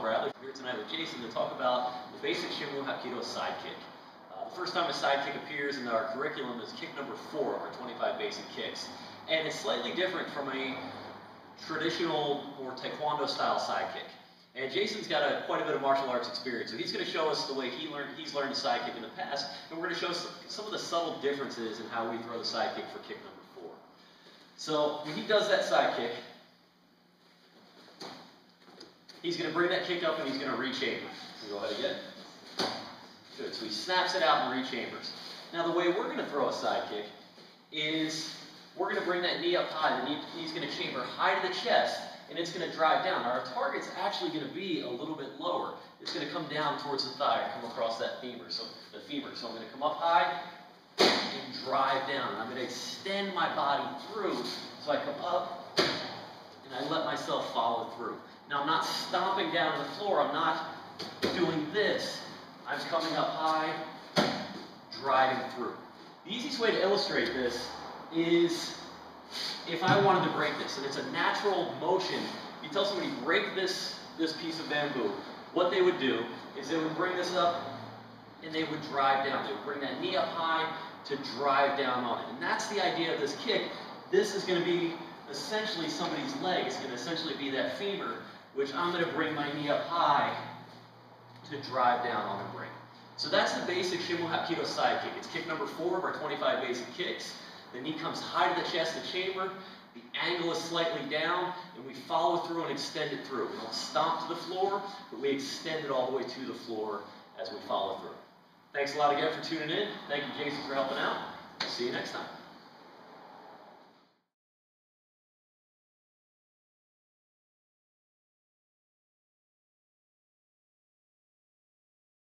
Bradley. I'm here tonight with Jason to talk about the basic Sinmoo Hapkido side kick. The first time a side kick appears in our curriculum is kick number 4 of our 25 basic kicks. And it's slightly different from a traditional or taekwondo style side kick. And Jason's got quite a bit of martial arts experience, so he's going to show us the way he's learned a side kick in the past, and we're going to show some of the subtle differences in how we throw the side kick for kick number 4. So when he does that side kick, he's going to bring that kick up and he's going to re-chamber. So go ahead again. Good. So he snaps it out and re-chambers. Now the way we're going to throw a side kick is we're going to bring that knee up high. The knee's going to chamber high to the chest, and it's going to drive down. Now our target's actually going to be a little bit lower. It's going to come down towards the thigh and come across that femur. So I'm going to come up high and drive down. And I'm going to extend my body through. So I come up and I let myself follow through. Now I'm not stomping down to the floor. I'm not doing this. I'm coming up high, driving through. The easiest way to illustrate this is if I wanted to break this, and it's a natural motion. You tell somebody, break this piece of bamboo. What they would do is they would bring this up and they would drive down. They would bring that knee up high to drive down on it. And that's the idea of this kick. This is going to be essentially somebody's leg. It's going to essentially be that femur, which I'm going to bring my knee up high to drive down on and bring. So that's the basic Sinmoo Hapkido side kick. It's kick number 4 of our 25 basic kicks. The knee comes high to the chest, the chamber. The angle is slightly down, and we follow through and extend it through. We don't stomp to the floor, but we extend it all the way to the floor as we follow through. Thanks a lot again for tuning in. Thank you, Jason, for helping out. We'll see you next time.